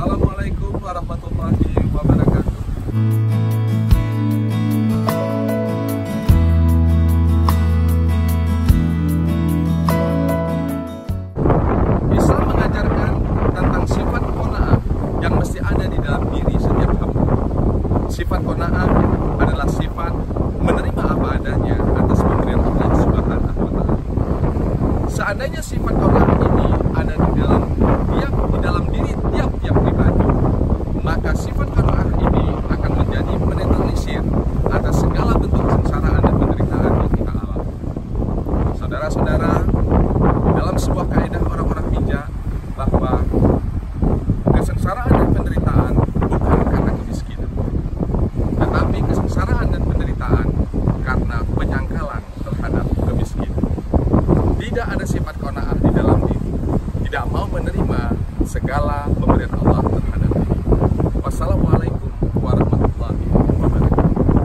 Assalamualaikum warahmatullahi wabarakatuh. Islam mengajarkan tentang sifat qanaah yang mesti ada di dalam diri setiap hamba. Sifat qanaah adalah sifat menerima apa adanya atas pemberian Allah Subhanahu wa Ta'ala. Seandainya sifat qanaah ini ada di dalam diri tiap-tiap pribadi, maka sifat qanaah ini akan menjadi penetralisir atas segala bentuk kesengsaraan dan penderitaan yang kita alami. Saudara-saudara, dalam sebuah kaidah orang-orang bijak bahwa kesengsaraan dan penderitaan